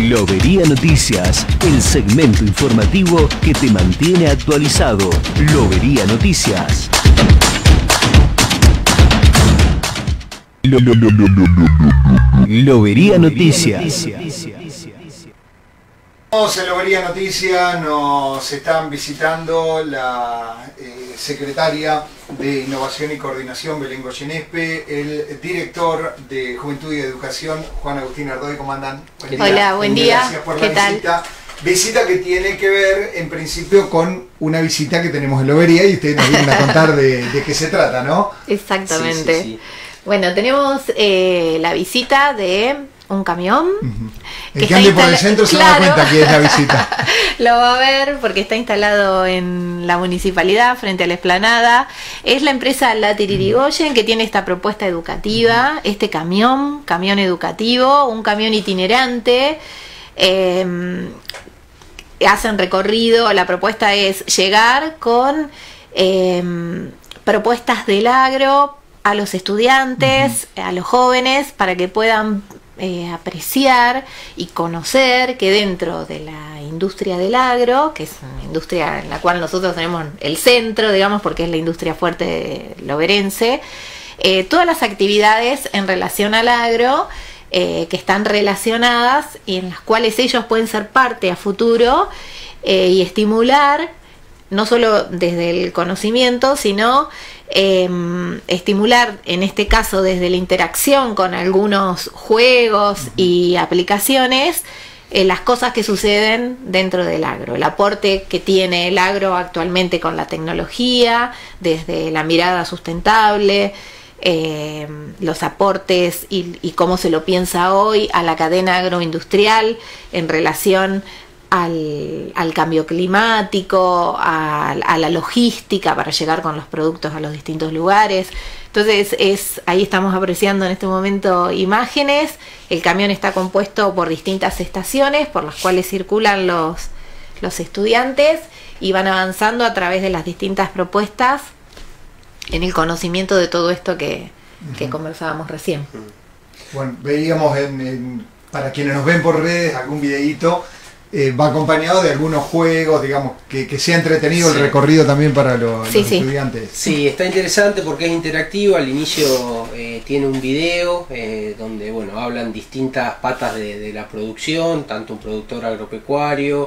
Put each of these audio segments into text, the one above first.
Lobería Noticias, el segmento informativo que te mantiene actualizado. Lobería Noticias. Lobería Noticias. En Lobería Noticias nos están visitando la secretaria de Innovación y Coordinación, Belén Goyenespe, el director de Juventud y Educación, Juan Agustín Ardoy. ¿Cómo andan? Hola, buen día. Gracias por ¿Qué la tal? visita. Visita que tiene que ver, en principio, con una visita que tenemos en Lobería y ustedes nos vienen a contar de qué se trata, ¿no? Exactamente. Sí. Bueno, tenemos la visita de un camión. El que ande por el centro se da cuenta que es la visita. Lo va a ver porque está instalado en la municipalidad, frente a la explanada. Es la empresa Latir Irigoyen que tiene esta propuesta educativa, este camión educativo, un camión itinerante. Hacen recorrido, la propuesta es llegar con propuestas del agro a los estudiantes, a los jóvenes, para que puedan apreciar y conocer que dentro de la industria del agro, que es una industria en la cual nosotros tenemos el centro, digamos, porque es la industria fuerte loberense, todas las actividades en relación al agro que están relacionadas y en las cuales ellos pueden ser parte a futuro y estimular, no solo desde el conocimiento, sino estimular, en este caso desde la interacción con algunos juegos y aplicaciones, las cosas que suceden dentro del agro, el aporte que tiene el agro actualmente con la tecnología, desde la mirada sustentable, los aportes y cómo se lo piensa hoy a la cadena agroindustrial en relación al cambio climático, a la logística para llegar con los productos a los distintos lugares. Entonces ahí estamos apreciando en este momento imágenes. El camión está compuesto por distintas estaciones por las cuales circulan los estudiantes y van avanzando a través de las distintas propuestas en el conocimiento de todo esto que conversábamos recién. Bueno, veíamos para quienes nos ven por redes algún videíto. Va acompañado de algunos juegos, digamos, que sea entretenido el recorrido también para los estudiantes. Sí, está interesante porque es interactivo. Al inicio tiene un video donde hablan distintas patas de la producción, tanto un productor agropecuario,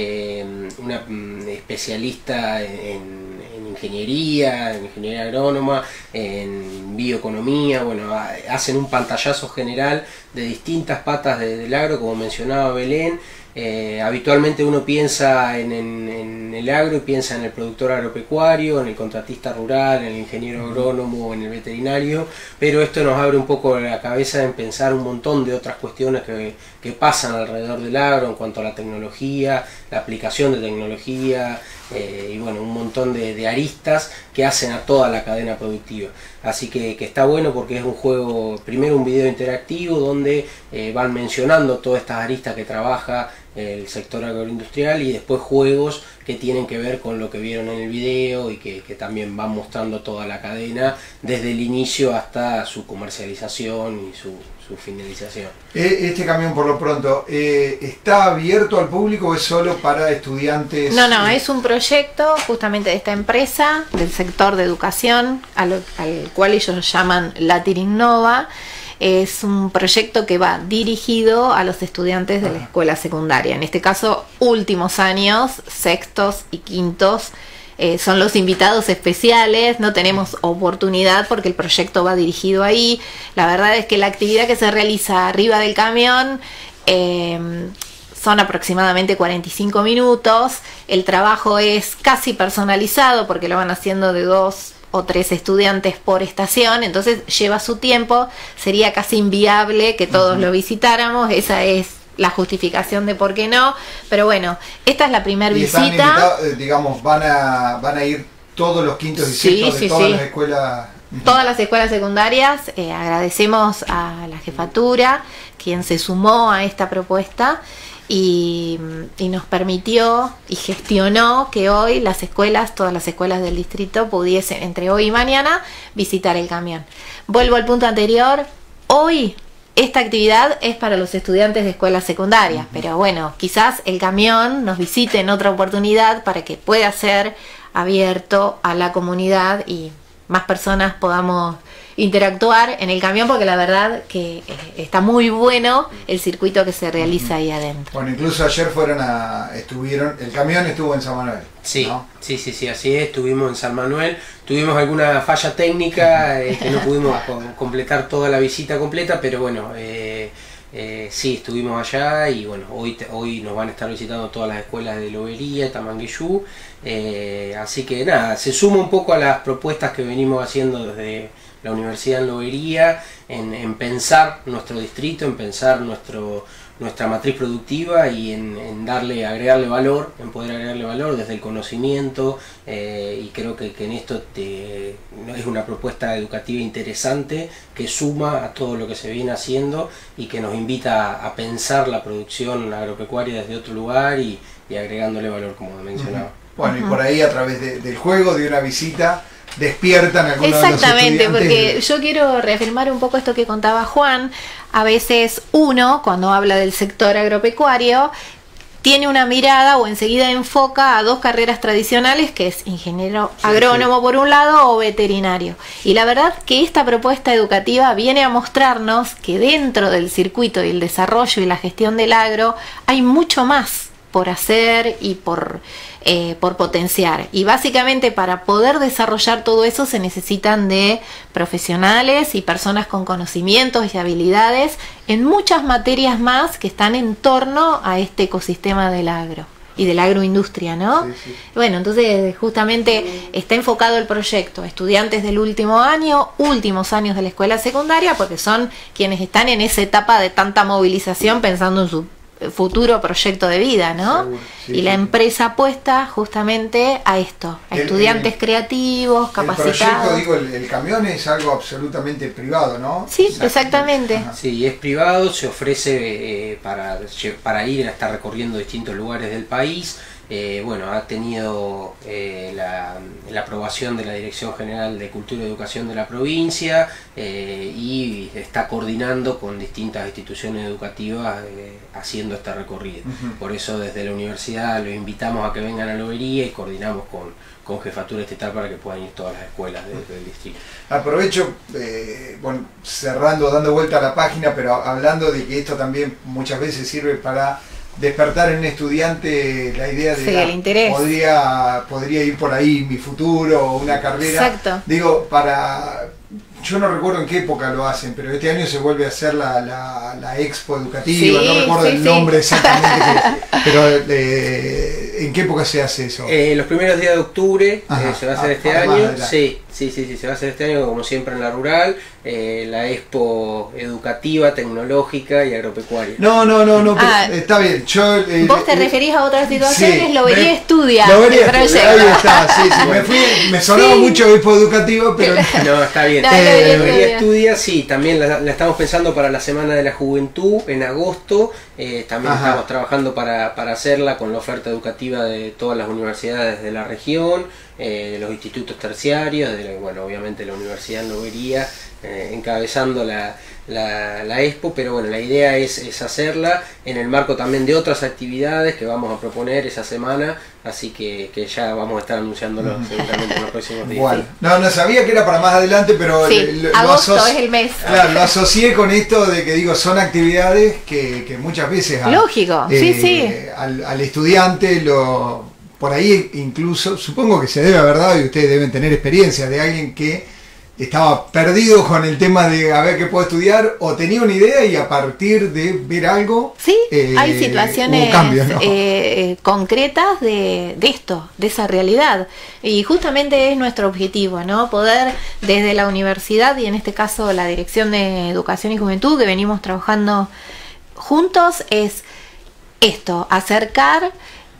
una especialista en ingeniería agrónoma, en bioeconomía. Hacen un pantallazo general de distintas patas del agro, como mencionaba Belén. Habitualmente uno piensa en el agro y piensa en el productor agropecuario, en el contratista rural, en el ingeniero agrónomo, en el veterinario, pero esto nos abre un poco la cabeza en pensar un montón de otras cuestiones que pasan alrededor del agro en cuanto a la tecnología, la aplicación de tecnología y un montón de aristas que hacen a toda la cadena productiva. Así que está bueno porque es un juego, primero un video interactivo donde van mencionando todas estas aristas que trabaja el sector agroindustrial y después juegos que tienen que ver con lo que vieron en el video y que también van mostrando toda la cadena desde el inicio hasta su comercialización y su finalización. Este camión, por lo pronto, ¿está abierto al público o es solo para estudiantes? No, es un proyecto justamente de esta empresa del sector de educación al cual ellos llaman Latir Innova. Es un proyecto que va dirigido a los estudiantes de la escuela secundaria, en este caso últimos años, sextos y quintos. Son los invitados especiales, no tenemos oportunidad porque el proyecto va dirigido ahí. La verdad es que la actividad que se realiza arriba del camión son aproximadamente 45 minutos. El trabajo es casi personalizado porque lo van haciendo de 2 o 3 estudiantes por estación, entonces lleva su tiempo. Sería casi inviable que todos lo visitáramos, esa es la justificación de por qué no, pero bueno, esta es la primera visita. Digamos, van a ir todos los quintos y sextos de todas las escuelas. Todas las escuelas secundarias. Agradecemos a la jefatura quien se sumó a esta propuesta y nos permitió y gestionó que hoy las escuelas, todas las escuelas del distrito pudiesen, entre hoy y mañana, visitar el camión. Vuelvo al punto anterior, hoy esta actividad es para los estudiantes de escuelas secundarias, pero bueno, quizás el camión nos visite en otra oportunidad para que pueda ser abierto a la comunidad y más personas podamos interactuar en el camión, porque la verdad que está muy bueno el circuito que se realiza ahí adentro. Bueno, incluso ayer el camión estuvo en San Manuel. Sí, ¿no? sí, así es, estuvimos en San Manuel, tuvimos alguna falla técnica que no pudimos completar toda la visita completa, pero bueno, sí, estuvimos allá y bueno, hoy nos van a estar visitando todas las escuelas de Lobería, Tamangueyú, así que nada, se suma un poco a las propuestas que venimos haciendo desde la Universidad en Lobería, en pensar nuestro distrito, en pensar nuestra matriz productiva y en agregarle valor, en poder agregarle valor desde el conocimiento, y creo que en esto es una propuesta educativa interesante que suma a todo lo que se viene haciendo y que nos invita a pensar la producción agropecuaria desde otro lugar y agregándole valor, como mencionaba. Bueno, y por ahí a través del juego, de una visita, despiertan algunos de los Exactamente, estudiantes. porque yo quiero reafirmar un poco esto que contaba Juan. A veces uno, cuando habla del sector agropecuario, tiene una mirada o enseguida enfoca a dos carreras tradicionales, que es ingeniero agrónomo por un lado o veterinario. Y la verdad que esta propuesta educativa viene a mostrarnos que dentro del circuito y el desarrollo y la gestión del agro hay mucho más por hacer y por potenciar, y básicamente para poder desarrollar todo eso se necesitan de profesionales y personas con conocimientos y habilidades en muchas materias más que están en torno a este ecosistema del agro y de la agroindustria, ¿no? Sí. Bueno, entonces justamente está enfocado el proyecto a estudiantes del últimos años de la escuela secundaria, porque son quienes están en esa etapa de tanta movilización pensando en su futuro proyecto de vida, ¿no? Seguro, sí, y la empresa apuesta justamente a esto, a estudiantes creativos, capacitados. El proyecto, el camión es algo absolutamente privado, ¿no? Sí, exactamente. Ajá. Sí, es privado, se ofrece para ir a estar recorriendo distintos lugares del país. Bueno, ha tenido la aprobación de la Dirección General de Cultura y Educación de la provincia, y está coordinando con distintas instituciones educativas haciendo este recorrido. Por eso desde la universidad los invitamos a que vengan a Lobería y coordinamos con Jefatura Estatal para que puedan ir todas las escuelas del distrito. Aprovecho, bueno, cerrando, dando vuelta a la página, pero hablando de que esto también muchas veces sirve para despertar en un estudiante la idea de el interés. Podría ir por ahí mi futuro o una carrera. Exacto. Digo, yo no recuerdo en qué época lo hacen, pero este año se vuelve a hacer la expo educativa, no recuerdo el nombre exactamente, pero ¿en qué época se hace eso? Los primeros días de octubre. Se va a hacer este año. Sí, se va a hacer este año, como siempre en la rural, la expo educativa, tecnológica y agropecuaria. No, pero está bien. Vos te referís a otras situaciones, sí, Lobería estudia Lobería el proyecto. Ahí está, me sonaba mucho expo educativa, pero no, está bien. Lobería estudia, sí, también la estamos pensando para la Semana de la Juventud en agosto. También estamos trabajando para hacerla con la oferta educativa de todas las universidades de la región, de los institutos terciarios, bueno, obviamente la Universidad en Lobería, encabezando la expo, pero bueno, la idea es hacerla en el marco también de otras actividades que vamos a proponer esa semana, así que ya vamos a estar anunciándolo seguramente en los próximos días. Bueno, no sabía que era para más adelante, pero agosto es el mes. Claro, lo asocié con esto de que digo, son actividades que muchas veces lógico, al estudiante por ahí incluso, supongo que se debe haber dado, y ustedes deben tener experiencia de alguien que estaba perdido con el tema de a ver qué puedo estudiar, o tenía una idea y a partir de ver algo hay situaciones cambios, ¿no? concretas de esto, de esa realidad, y justamente es nuestro objetivo, ¿no? Poder desde la universidad y en este caso la Dirección de Educación y Juventud, que venimos trabajando juntos, es esto, acercar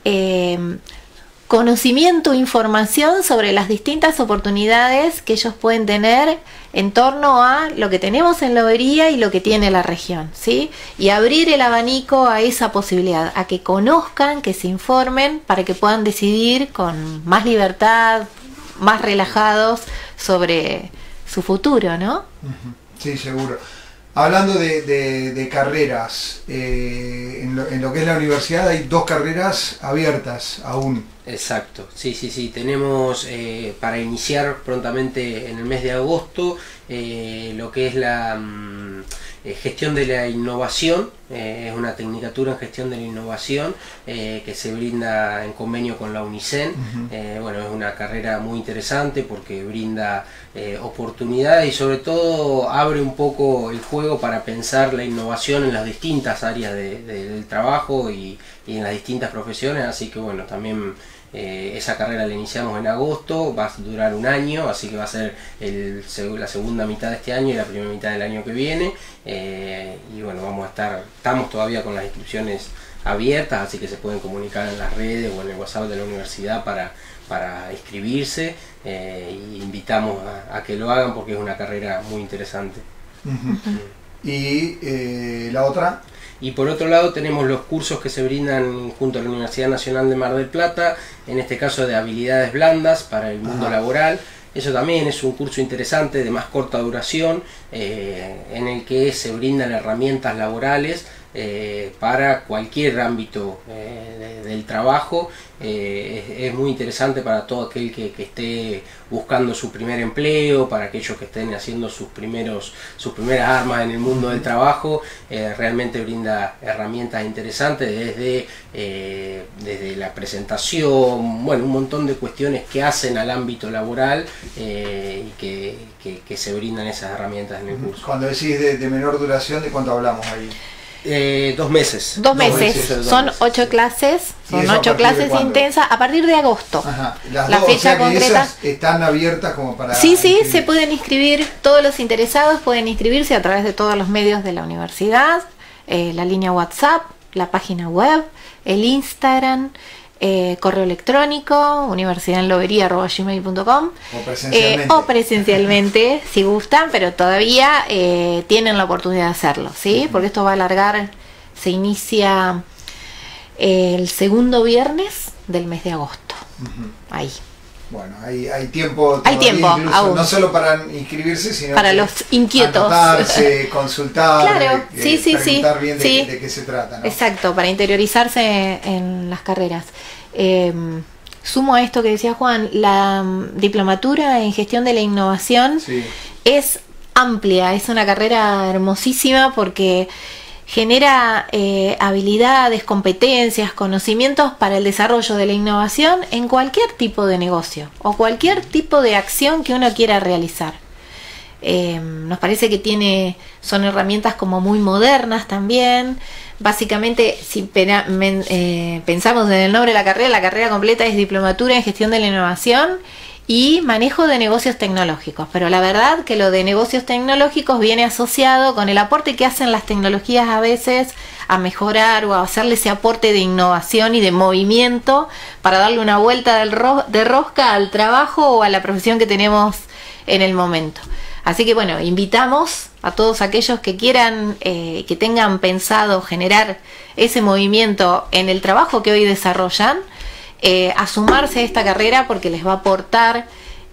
conocimiento, información sobre las distintas oportunidades que ellos pueden tener en torno a lo que tenemos en Lobería y lo que tiene la región, ¿sí? Y abrir el abanico a esa posibilidad, a que conozcan, que se informen, para que puedan decidir con más libertad, más relajados sobre su futuro, ¿no? Sí, seguro. Hablando de carreras, en lo que es la universidad hay 2 carreras abiertas aún. Exacto, sí, tenemos para iniciar prontamente en el mes de agosto lo que es la gestión de la innovación, es una tecnicatura en gestión de la innovación que se brinda en convenio con la UNICEN. Bueno, es una carrera muy interesante porque brinda oportunidades y sobre todo abre un poco el juego para pensar la innovación en las distintas áreas del trabajo y en las distintas profesiones, así que bueno, también esa carrera la iniciamos en agosto, va a durar un año, así que va a ser la segunda mitad de este año y la primera mitad del año que viene, y bueno, estamos todavía con las inscripciones abiertas, así que se pueden comunicar en las redes o en el WhatsApp de la universidad para inscribirse, y invitamos a que lo hagan porque es una carrera muy interesante. ¿Y la otra? Y por otro lado tenemos los cursos que se brindan junto a la Universidad Nacional de Mar del Plata, en este caso de habilidades blandas para el mundo laboral. Eso también es un curso interesante de más corta duración, en el que se brindan herramientas laborales para cualquier ámbito del trabajo. Es muy interesante para todo aquel que esté buscando su primer empleo, para aquellos que estén haciendo sus primeras armas en el mundo del trabajo. Realmente brinda herramientas interesantes desde la presentación, bueno, un montón de cuestiones que hacen al ámbito laboral, y que se brindan esas herramientas en el curso. Cuando decís de menor duración, ¿de cuánto hablamos ahí? 2 meses. 2 meses. Son 8 clases. Son 8 clases intensas a partir de agosto. La fecha concreta. Están abiertas como para. Sí, se pueden inscribir. Todos los interesados pueden inscribirse a través de todos los medios de la universidad, la línea WhatsApp, la página web, el Instagram, correo electrónico, universidadenlobería@gmail.com, o presencialmente si gustan, pero todavía tienen la oportunidad de hacerlo, ¿sí? Porque esto va a alargar, se inicia el segundo viernes del mes de agosto. Ahí. Bueno, hay tiempo. Hay tiempo aún. No solo para inscribirse, sino para los inquietos. Anotarse, consultar, claro, preguntar bien de qué se trata, ¿no? Exacto, para interiorizarse en las carreras. Sumo a esto que decía Juan, la diplomatura en gestión de la innovación es amplia, es una carrera hermosísima porque genera habilidades, competencias, conocimientos para el desarrollo de la innovación en cualquier tipo de negocio o cualquier tipo de acción que uno quiera realizar. Nos parece que son herramientas como muy modernas también. Básicamente, si pensamos en el nombre de la carrera completa es Diplomatura en Gestión de la Innovación y Manejo de Negocios Tecnológicos. Pero la verdad que lo de negocios tecnológicos viene asociado con el aporte que hacen las tecnologías a veces a mejorar o a hacerle ese aporte de innovación y de movimiento para darle una vuelta de rosca al trabajo o a la profesión que tenemos en el momento. Así que bueno, invitamos a todos aquellos que quieran, que tengan pensado generar ese movimiento en el trabajo que hoy desarrollan, a sumarse a esta carrera porque les va a aportar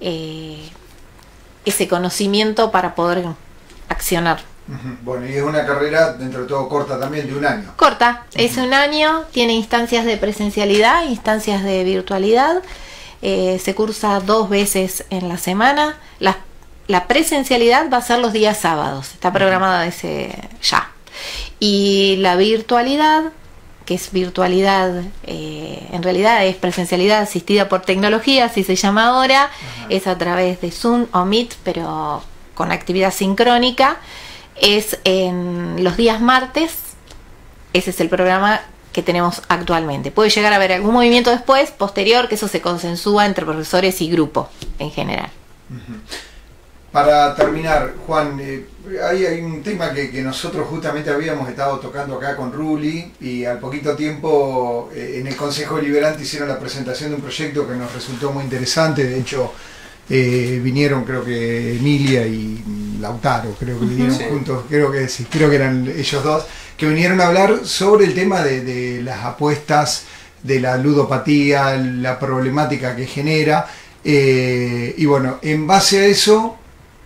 ese conocimiento para poder accionar. Bueno, y es una carrera dentro de todo corta también, de un año. Corta, es un año, tiene instancias de presencialidad, instancias de virtualidad, se cursa 2 veces en la semana. La presencialidad va a ser los días sábados, está programada ya. Y la virtualidad, que es virtualidad, en realidad es presencialidad asistida por tecnología, así se llama ahora, es a través de Zoom o Meet, pero con actividad sincrónica, es en los días martes. Ese es el programa que tenemos actualmente. Puede llegar a haber algún movimiento después, posterior, que eso se consensúa entre profesores y grupo en general. Para terminar, Juan, hay un tema que nosotros justamente habíamos estado tocando acá con Ruli, y al poquito tiempo en el Consejo Deliberante hicieron la presentación de un proyecto que nos resultó muy interesante. De hecho, vinieron, creo que Emilia y Lautaro, creo que vinieron juntos, creo que eran ellos dos, que vinieron a hablar sobre el tema de las apuestas, de la ludopatía, la problemática que genera, y bueno, en base a eso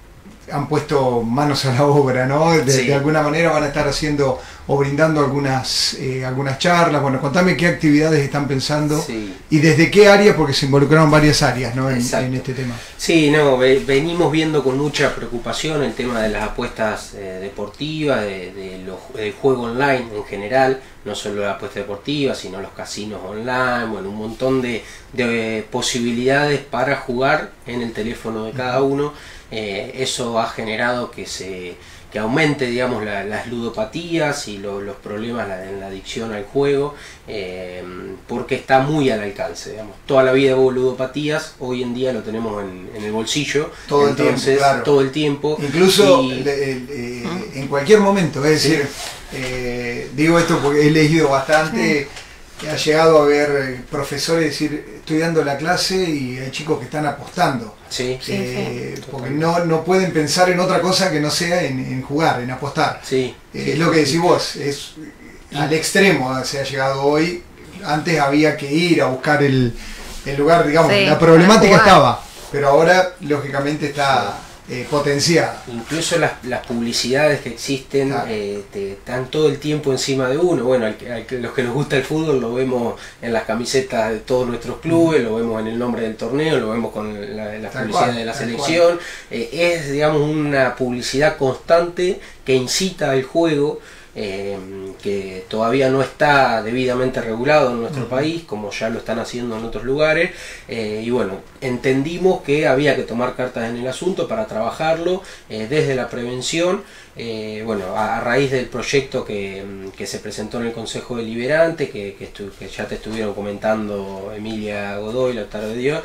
han puesto manos a la obra, ¿no? De alguna manera van a estar haciendo o brindando algunas charlas. Bueno, contame qué actividades están pensando y desde qué áreas, porque se involucraron varias áreas, ¿no? en este tema. Sí, no, venimos viendo con mucha preocupación el tema de las apuestas deportivas, del juego online en general, no solo la apuesta deportiva, sino los casinos online, bueno, un montón de posibilidades para jugar en el teléfono de cada uno. Eso ha generado que aumente, digamos, las ludopatías y los problemas en la adicción al juego, porque está muy al alcance, digamos. Toda la vida hubo ludopatías, hoy en día lo tenemos en el bolsillo, todo el tiempo, claro. Todo el tiempo. Incluso en cualquier momento, es decir, digo esto porque he leído bastante. Ha llegado a haber profesores decir, estoy dando la clase y hay chicos que están apostando. Porque no pueden pensar en otra cosa que no sea en jugar, en apostar. Es lo que decís vos, es al extremo se ha llegado hoy. Antes había que ir a buscar el lugar, digamos, la problemática estaba, pero ahora lógicamente está potenciada. Incluso las publicidades que existen están todo el tiempo encima de uno. Bueno, los que nos gusta el fútbol lo vemos en las camisetas de todos nuestros clubes, lo vemos en el nombre del torneo, lo vemos con la publicidad de la selección. Es, digamos, una publicidad constante que incita al juego, que todavía no está debidamente regulado en nuestro país, como ya lo están haciendo en otros lugares, y bueno, entendimos que había que tomar cartas en el asunto para trabajarlo desde la prevención. Bueno, a raíz del proyecto que se presentó en el Consejo Deliberante, que ya te estuvieron comentando Emilia Godoy, Lautaro de Dios,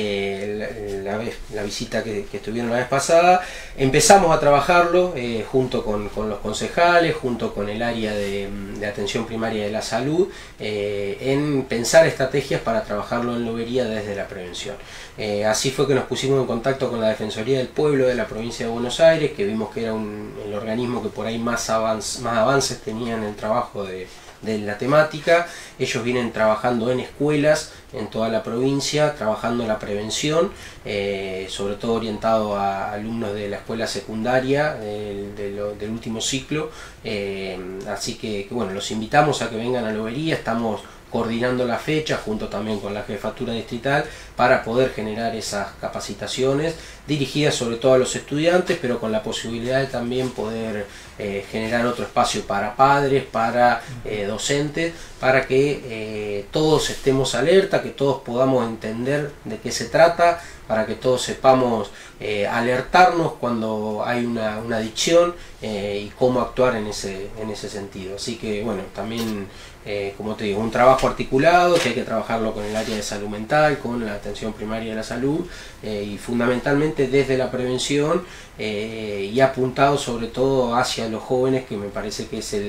la visita que estuvieron la vez pasada, empezamos a trabajarlo junto con los concejales, junto con el área de atención primaria de la salud, en pensar estrategias para trabajarlo en lobería desde la prevención. Así fue que nos pusimos en contacto con la Defensoría del Pueblo de la provincia de Buenos Aires, que vimos que era el organismo que por ahí más avances tenía en el trabajo de la temática. Ellos vienen trabajando en escuelas en toda la provincia, trabajando la prevención, sobre todo orientado a alumnos de la escuela secundaria del último ciclo. Así que bueno, los invitamos a que vengan a Lobería. Estamos coordinando la fecha junto también con la jefatura distrital para poder generar esas capacitaciones dirigidas sobre todo a los estudiantes, pero con la posibilidad de también poder generar otro espacio para padres, para docentes, para que todos estemos alerta, que todos podamos entender de qué se trata, para que todos sepamos alertarnos cuando hay una adicción y cómo actuar en ese sentido. Así que bueno, también como te digo, un trabajo articulado que hay que trabajarlo con el área de salud mental, con la atención primaria de la salud, y fundamentalmente desde la prevención, y apuntado sobre todo hacia los jóvenes, que me parece que es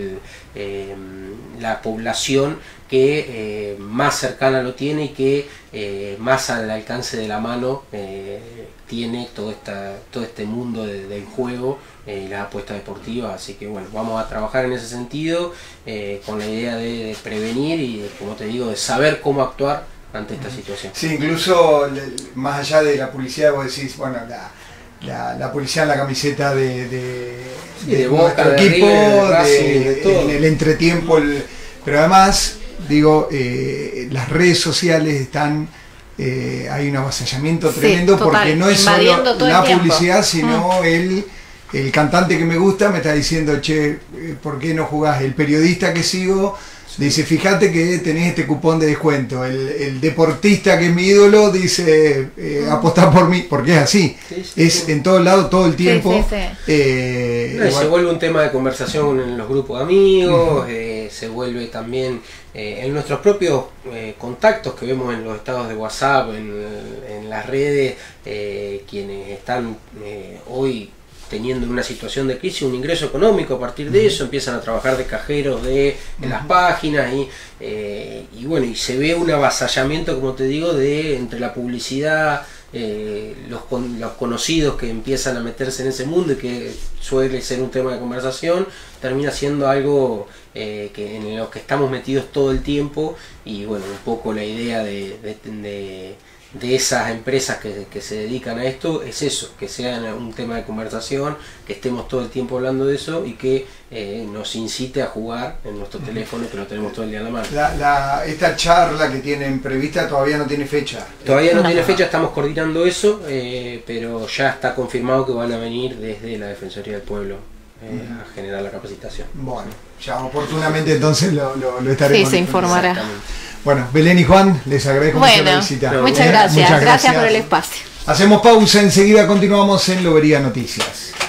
la población que más cercana lo tiene y que más al alcance de la mano tiene todo este mundo del juego y las apuestas deportivas. Así que bueno, vamos a trabajar en ese sentido, con la idea de prevenir y, como te digo, de saber cómo actuar ante esta situación. Sí, incluso más allá de la publicidad, vos decís, bueno, la publicidad en la camiseta de Boca, nuestro equipo, de todo. En el entretiempo, pero además, digo, las redes sociales están... hay un avasallamiento tremendo, total, porque no es solo la publicidad, sino el cantante que me gusta me está diciendo, che, ¿por qué no jugás? El periodista que sigo dice, fíjate que tenés este cupón de descuento. El deportista que es mi ídolo dice, apostá por mí, porque es así. Es en todos lados, todo el tiempo. Se vuelve un tema de conversación en los grupos de amigos, se vuelve también en nuestros propios contactos que vemos en los estados de WhatsApp, en las redes, quienes están hoy teniendo una situación de crisis, un ingreso económico a partir de eso, empiezan a trabajar de cajeros de las páginas y bueno, y se ve un avasallamiento, como te digo, entre la publicidad, los conocidos que empiezan a meterse en ese mundo y que suele ser un tema de conversación, termina siendo algo en lo que estamos metidos todo el tiempo. Y bueno, un poco la idea de de esas empresas que se dedican a esto es eso, que sea un tema de conversación, que estemos todo el tiempo hablando de eso y que nos incite a jugar en nuestro teléfono, que lo tenemos todo el día en la mano. Esta charla que tienen prevista todavía no tiene fecha. Todavía no tiene fecha, estamos coordinando eso, pero ya está confirmado que van a venir desde la Defensoría del Pueblo a generar la capacitación. Bueno, ya oportunamente entonces lo estaremos. Sí, se informará. Bueno, Belén y Juan, les agradezco mucho la visita. Muchas gracias por el espacio. Hacemos pausa, enseguida continuamos en Lobería Noticias.